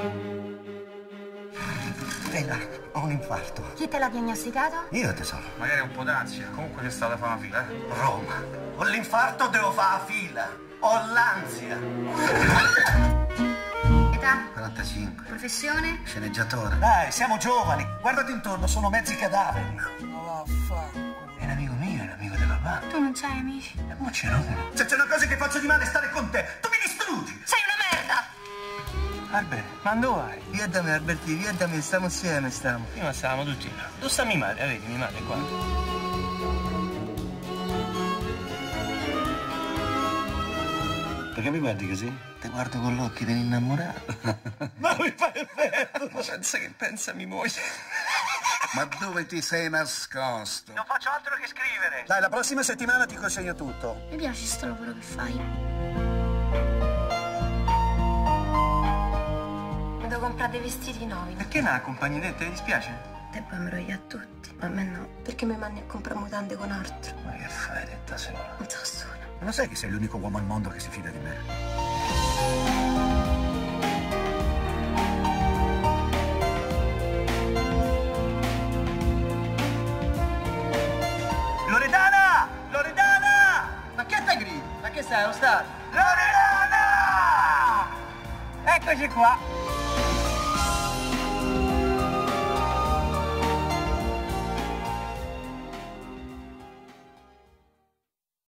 Bella, ho un infarto. Chi te l'ha diagnosticato? Io, tesoro. Magari un po' d'ansia. Comunque c'è stata fare una fila, Roma. Ho l'infarto, devo fare la fila. Ho l'ansia. Età? 45. Professione? Sceneggiatore. Dai, siamo giovani. Guardati intorno, sono mezzi cadaveri. Ma vaffanculo. È un amico mio, è un amico della papà. Tu non c'hai amici? Ma ce n'è uno. Se c'è una cosa che faccio di male è stare con te, tu mi distruggi. Sei una merda! Albert, ma dove vai? Via da me, Alberti, via da me, stiamo insieme, stiamo. Prima stavamo tutti là. Dove sta mia madre? Vedi, mia madre è qua. Perché mi guardi così? Ti guardo con l'occhio dell'innamorato. Ma mi fai effetto! Ma pensa che pensa mia moglie. Ma dove ti sei nascosto? Non faccio altro che scrivere. Dai, la prossima settimana ti consegno tutto. Mi piace sto lavoro che fai. Devo comprare dei vestiti nuovi. Perché non accompagni te? Ti dispiace? Te poi mi rogli a tutti, ma a me no. Perché mi mandi a comprare mutande con altro? Ma che fai te da sola? Non so sola. Ma lo sai che sei l'unico uomo al mondo che si fida di me? Loredana! Loredana! Ma che te gridi? Ma che sei, lo star? Loredana! Eccoci qua.